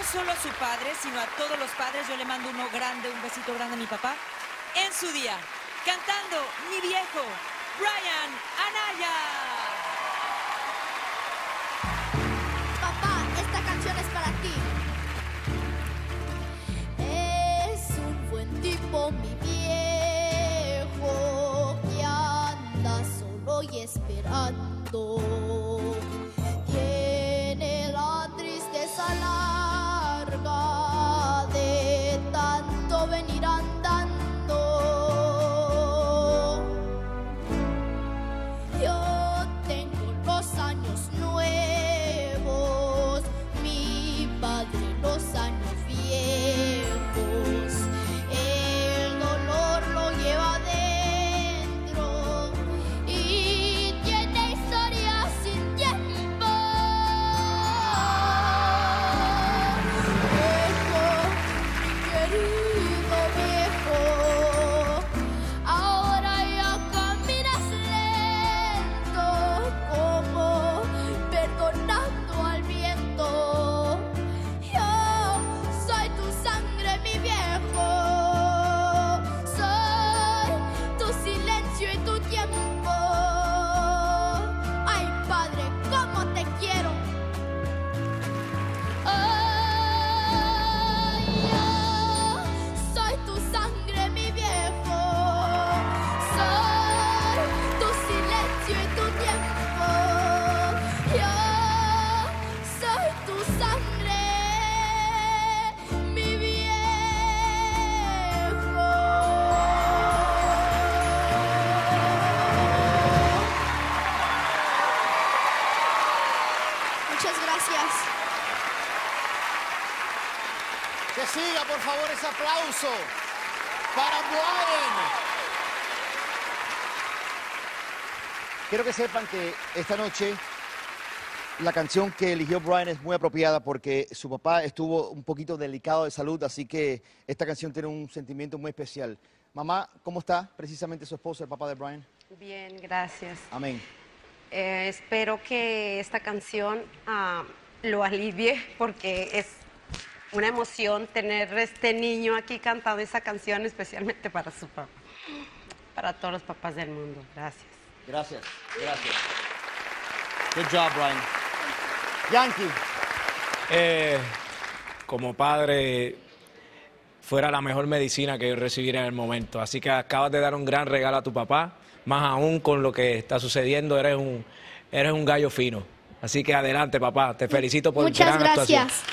solo a su padre, sino a todos los padres. Yo le mando uno grande, un besito grande a mi papá. En su día, cantando Mi Viejo, Brian Anaya. Papá, esta canción es para ti. Es un buen tipo, mi viejo, que anda solo y esperando. Tiene la tristeza larga de tanto venir andando. Yo tengo los años nuevos, mi padre los años viejos. El dolor lo lleva adentro y tiene historias sin tiempo. Viejo, mi querido viejo, ahora ya caminas lento, como perdonando al viento. Yo soy tu sangre, mi viejo, soy tu silencio y tu tiempo. Ay, padre, cómo te quiero. Ay, yo soy tu sangre, mi viejo, soy tu silencio y tu tiempo. Yo soy tu sangre, mi viejo. Muchas gracias. Que siga, por favor, ese aplauso para Brian. Quiero que sepan que esta noche la canción que eligió Brian es muy apropiada porque su papá estuvo un poquito delicado de salud, así que esta canción tiene un sentimiento muy especial. Mamá, ¿cómo está precisamente su esposo, el papá de Brian? Bien, gracias. Amén. Espero que esta canción lo alivie porque es una emoción tener este niño aquí cantando esa canción especialmente para su papá, para todos los papás del mundo. Gracias. Gracias, gracias. Good job, Brian. Yankee. Como padre, fuera la mejor medicina que yo recibiera en el momento. Así que acabas de dar un gran regalo a tu papá, más aún con lo que está sucediendo, eres un gallo fino. Así que adelante, papá, te felicito por Muchas gran actuación. gracias.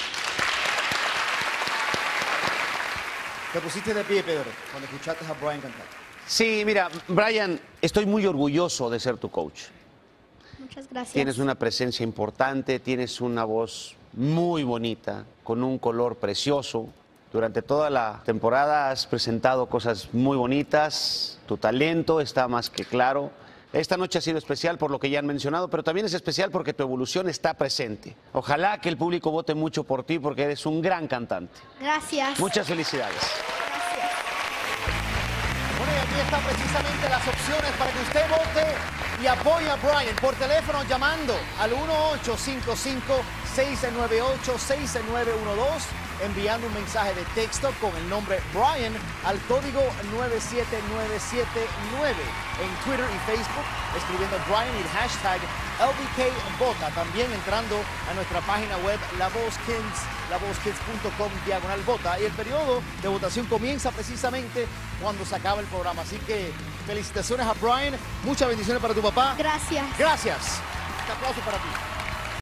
Te pusiste de pie, Pedro, cuando escuchaste a Brian cantar. Sí, mira, Brian, estoy muy orgulloso de ser tu coach. Muchas gracias. Tienes una presencia importante, tienes una voz muy bonita, con un color precioso. Durante toda la temporada has presentado cosas muy bonitas, tu talento está más que claro. Esta noche ha sido especial por lo que ya han mencionado, pero también es especial porque tu evolución está presente. Ojalá que el público vote mucho por ti porque eres un gran cantante. Gracias. Muchas felicidades. Gracias. Bueno, y aquí están precisamente las opciones para que usted vote y apoye a Brian por teléfono llamando al 1-855-698-6912, enviando un mensaje de texto con el nombre Brian al código 97979, en Twitter y Facebook escribiendo Brian y el hashtag LBKVota, también entrando a nuestra página web lavozkids.com/vota, y el periodo de votación comienza precisamente cuando se acaba el programa, así que felicitaciones a Brian, muchas bendiciones para tu papá. Gracias. Gracias. Un aplauso para ti.